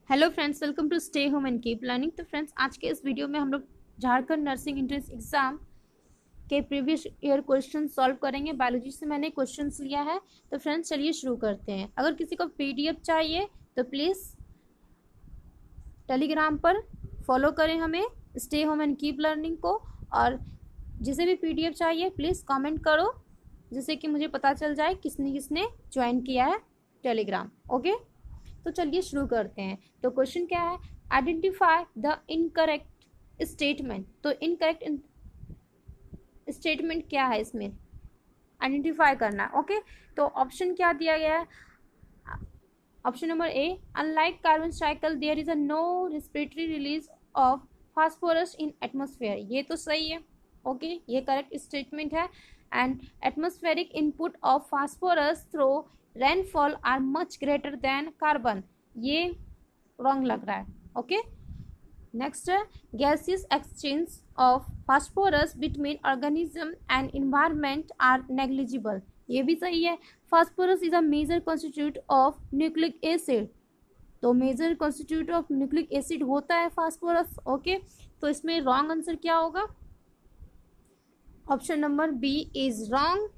Hello friends, welcome to stay home and keep learning. तो friends, आज के इस वीडियो में हम लोग झारखंड नर्सिंग एंट्रेंस एग्जाम के प्रीवियस ईयर क्वेश्चन सॉल्व करेंगे। बायोलॉजी से मैंने क्वेश्चंस लिया है। तो फ्रेंड्स, चलिए शुरू करते हैं। अगर किसी को पीडीएफ चाहिए तो प्लीज़ टेलीग्राम पर फॉलो करें हमें, stay home and keep learning को। और जिसे भी पीडीएफ चाहिए प्लीज़ कमेंट करो, जिससे कि मुझे पता चल जाए किसने किसने ज्वाइन किया है टेलीग्राम। ओके, तो चलिए शुरू करते हैं। तो क्वेश्चन क्या है? Identify the incorrect statement. तो इनकरेक्ट स्टेटमेंट क्या है, इसमें आइडेंटिफाई करना है। ओके, तो ऑप्शन क्या दिया गया है? Option number A, unlike carbon cycle there is a no respiratory release of phosphorus in atmosphere. ये तो सही है। ओके, ये करेक्ट स्टेटमेंट है। And atmospheric input of phosphorus through rainfall are much greater than carbon. ये wrong लग रहा है। ओके, नेक्स्ट है gaseous exchange of phosphorus between organism and environment are negligible. ये भी सही है। Phosphorus is a major constitute of nucleic acid. तो major constitute of nucleic acid होता है फास्फोरस। ओके, तो इसमें रॉन्ग आंसर क्या होगा? Option number B is wrong.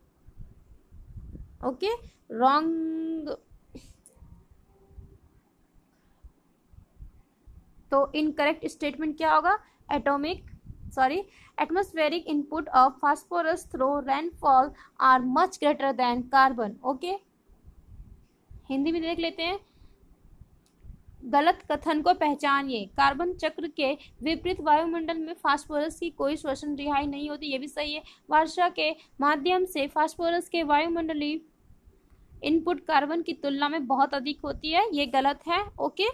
Okay, wrong. तो इनकरेक्ट स्टेटमेंट क्या होगा? Atmospheric input of phosphorus through rainfall are much greater than carbon. Okay, Hindi में देख लेते हैं। गलत कथन को पहचानिए। कार्बन चक्र के विपरीत वायुमंडल में फास्फोरस की कोई श्वसन रिहाई नहीं होती। ये भी सही है। वर्षा के माध्यम से फास्फोरस के वायुमंडलीय इनपुट कार्बन की तुलना में बहुत अधिक होती है। ये गलत है। ओके,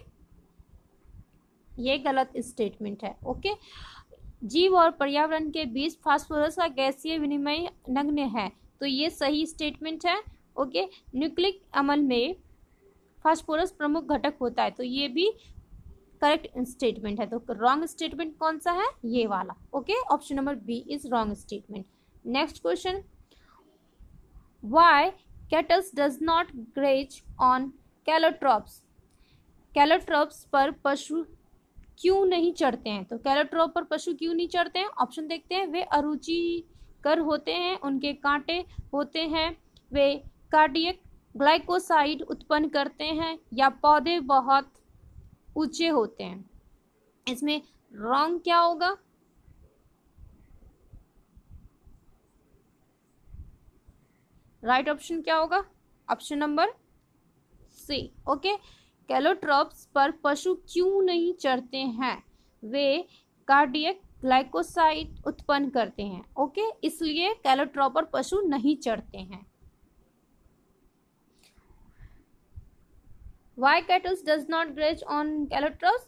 ये गलत स्टेटमेंट है। ओके, जीव और पर्यावरण के बीच फास्फोरस का गैसीय विनिमय नगण्य है। तो ये सही स्टेटमेंट है। ओके, न्यूक्लिक अम्ल में फास्फोरस प्रमुख घटक होता है। तो ये भी करेक्ट स्टेटमेंट है। तो रॉन्ग स्टेटमेंट कौन सा है? ये वाला। Okay, option number B is wrong statement. Next question, why cattles does not graze on calotropis. Calotropis पर पशु क्यों नहीं चढ़ते हैं? तो कैलोट्रॉप पर पशु क्यों नहीं चढ़ते हैं? ऑप्शन देखते हैं। वे अरुचिकर होते हैं, उनके कांटे होते हैं, वे कार्डियक ग्लाइकोसाइड उत्पन्न करते हैं, या पौधे बहुत ऊंचे होते हैं। इसमें रॉन्ग क्या होगा? राइट ऑप्शन क्या होगा? Option number C. Okay, calotropis पर पशु क्यों नहीं चढ़ते हैं? वे कार्डियक ग्लाइकोसाइड उत्पन्न करते हैं। ओके, इसलिए कैलोट्रॉप पर पशु नहीं चढ़ते हैं। Why cattle does not graze on calotropes?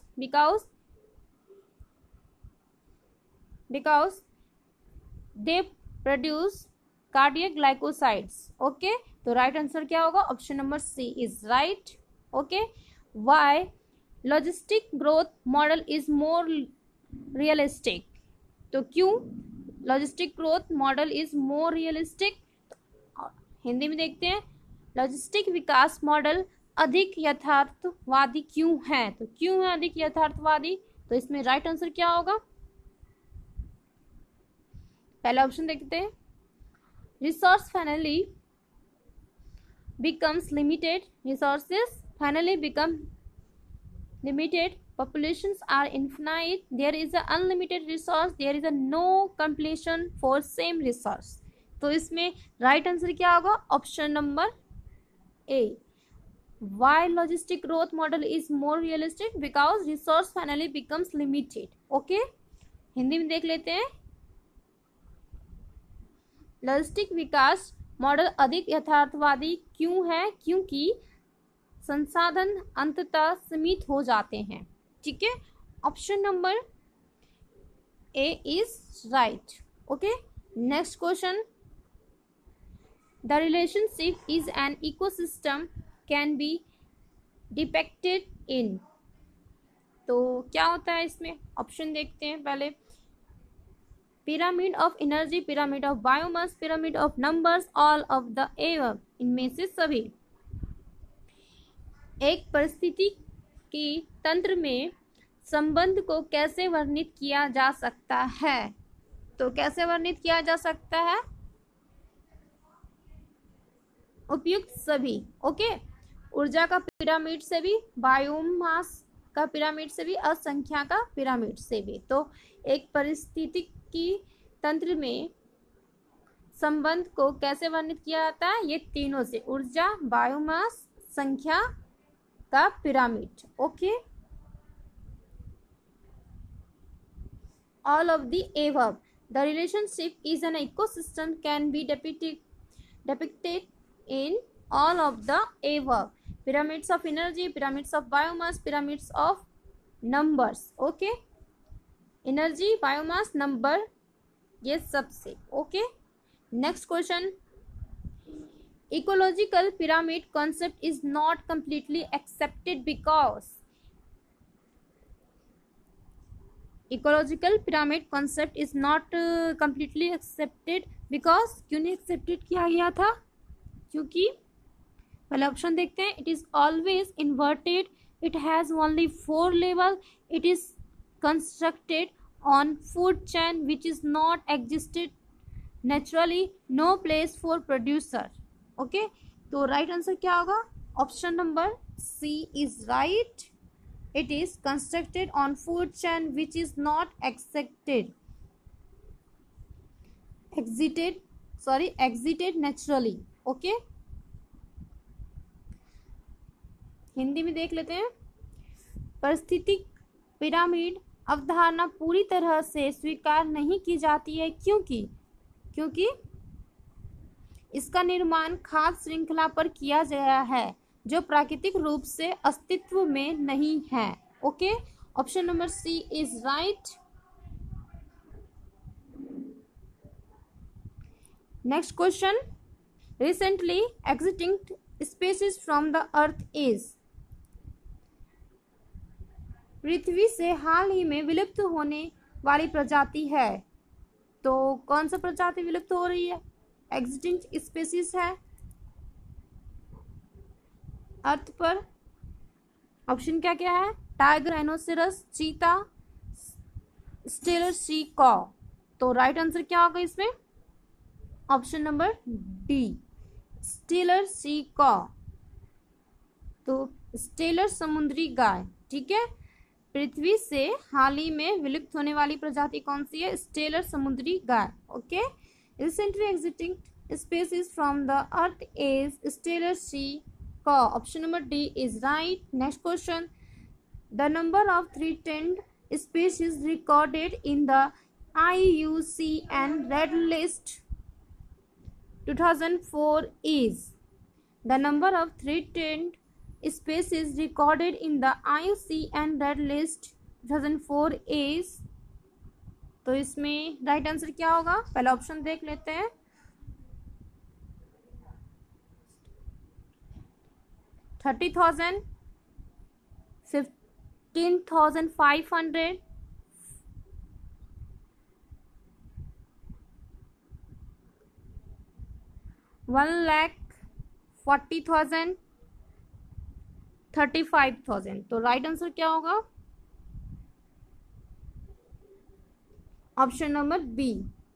Because they produce cardiac glycosides. Okay, तो राइट आंसर क्या होगा? Option number C is right. Okay, why logistic growth model is more realistic. तो क्यों logistic growth model is more realistic? Hindi में देखते हैं। Logistic विकास model अधिक यथार्थवादी क्यों है? तो क्यों है अधिक यथार्थवादी? तो इसमें राइट आंसर क्या होगा? पहला ऑप्शन देखते हैं। Resource finally becomes limited. Resources finally become limited. Populations are infinite. There is an unlimited resource. There is a no completion for same resource. तो इसमें राइट आंसर क्या होगा? Option number A. Why logistic growth model is more realistic? Because resource finally becomes limited. Okay, Hindi में देख लेते हैं। Logistic विकास model अधिक यथार्थवादी क्यों है? क्योंकि संसाधन अंततः सीमित हो जाते हैं। ठीक है, option number A is right. Okay, next question, the relationship is an ecosystem can be depicted in. तो क्या होता है इसमें? ऑप्शन देखते हैं पहले। Pyramid of energy, pyramid of biomass, pyramid of numbers, all of the above. इनमें से सभी। एक परिस्थिति की तंत्र में संबंध को कैसे वर्णित किया जा सकता है? तो कैसे वर्णित किया जा सकता है? उपयुक्त सभी। ओके, ऊर्जा का पिरामिड से भी, बायोमास का पिरामिड से भी और संख्या का पिरामिड से भी। तो एक पारिस्थितिकी तंत्र में संबंध को कैसे वर्णित किया जाता है? ये तीनों से, ऊर्जा, बायोमास, संख्या का पिरामिड। Okay, all of the above. The relationship is an ecosystem can be depicted in all of the above. Pyramids of energy, pyramids of biomass, pyramids of numbers. Okay, energy, biomass, number, ये सबसे। okay, next question. Ecological pyramid concept is not completely accepted because ecological pyramid concept is not completely accepted because क्यों नहीं accepted किया गया था? क्योंकि पहले option देखते हैं। It is always inverted, it has only 4 level, it is constructed on food chain which is not existed naturally, no place for producer. Okay, तो राइट आंसर क्या होगा? Option number C is right. It is constructed on food chain which is not exited naturally. Okay, Hindi में देख लेते हैं। पारिस्थितिक pyramid अवधारणा पूरी तरह से स्वीकार नहीं की जाती है क्योंकि इसका निर्माण खाद्य श्रृंखला पर किया गया है जो प्राकृतिक रूप से अस्तित्व में नहीं है। Okay, option number C is right. Next question, recently extinct species from the earth is, पृथ्वी से हाल ही में विलुप्त होने वाली प्रजाति है। तो कौन सा प्रजाति विलुप्त हो रही है? एक्सिटिंक्ट स्पीशीज है अर्थ पर। ऑप्शन क्या क्या है? Tiger, rhinoceros, cheetah, Steller sea cow. तो राइट आंसर क्या होगा इसमें? Option number D, Steller sea cow. तो स्टेलर समुद्री गाय। ठीक है, पृथ्वी से हाल ही में विलुप्त होने वाली प्रजाति कौन सी है? स्टेलर समुद्री गाय। Okay, recently extinct species from the earth is Steller sea cow. Option number D is right. Next question, the number of threatened species recorded in the IUCN red list 2004 is, the number of threatened species recorded in the IUCN red list 2004 is, तो इसमें right answer क्या होगा? पहला option देख लेते हैं। 30,000, 15,500, 1,40,000, 35,000। तो right answer क्या होगा? Option number B,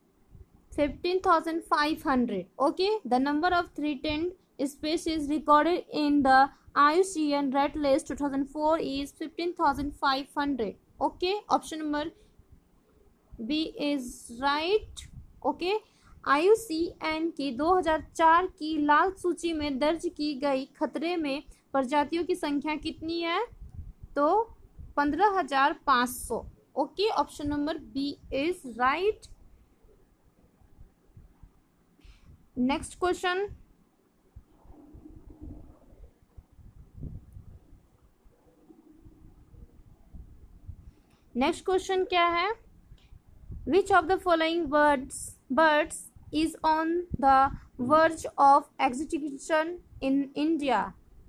15,500। Okay, the number of threatened species recorded in the IUCN Red List 2004 is 15,500. Okay, option number B is right. Okay, IUCN की 2004 की लाल सूची में दर्ज की गई खतरे में प्रजातियों की संख्या कितनी है? तो 15,500। Okay, option number B is right. Next question, next question क्या है? Which of the following birds is on the verge of extinction in India?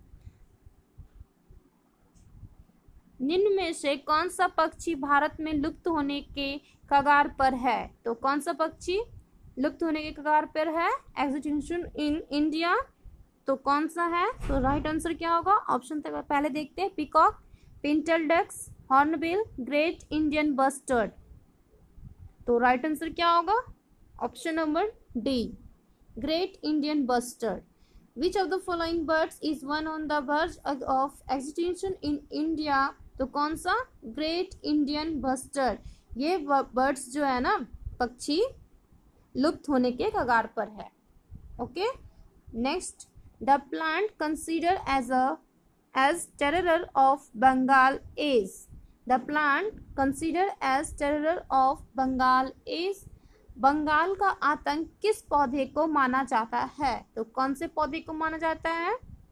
निम्न में से कौन सा पक्षी भारत में लुप्त होने के कगार पर है? तो कौन सा पक्षी लुप्त होने के कगार पर है? Extinction in India. तो कौन सा है? तो राइट आंसर क्या होगा? ऑप्शन तक पहले देखते हैं। Peacock, pintail ducks, hornbill, great Indian bustard. तो राइट आंसर क्या होगा? Option number D, great Indian bustard. Which of the following birds is one on the verge of extinction in India? तो कौन सा? Great Indian bustard. ये birds जो है ना, पक्षी लुप्त होने के कगार पर है। Okay, next, the plant consider as terror of Bengal is? The plant considered as terror of Bengal is? Bengal का आतंक किस पौधे को माना जाता है? तो कौन से पौधे को माना जाता है?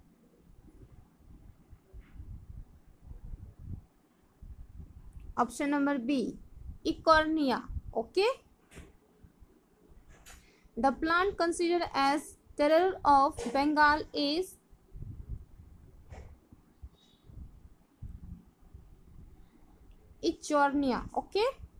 Option number B, Eichhornia. Okay, the plant considered as terror of Bengal is Eichhornia. Okay,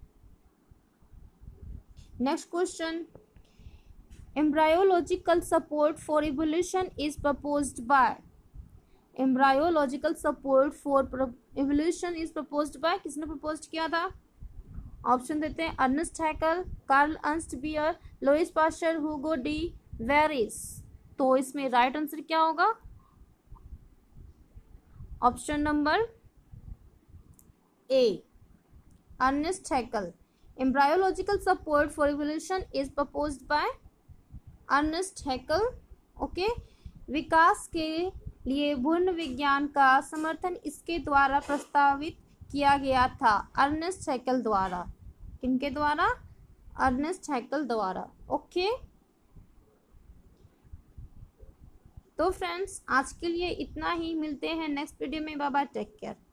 next question, embryological support for evolution is proposed by? embryological support for evolution is proposed by, किसने propose किया था? Option देते हैं, Ernest Haeckel, Karl Ernst Baer, Louis Pasteur, Hugo de Vries. तो इसमें right answer क्या होगा? Option number A, Ernest Haeckel. embryological support for evolution is proposed by Ernest Haeckel. Okay, विकास के लिए भ्रूण विज्ञान का समर्थन इसके द्वारा प्रस्तावित किया गया था, अर्नेस्ट हैकल द्वारा। किनके द्वारा? अर्नेस्ट हैकल द्वारा। ओके, तो फ्रेंड्स आज के लिए इतना ही, मिलते हैं नेक्स्ट वीडियो में। Bye bye, take care.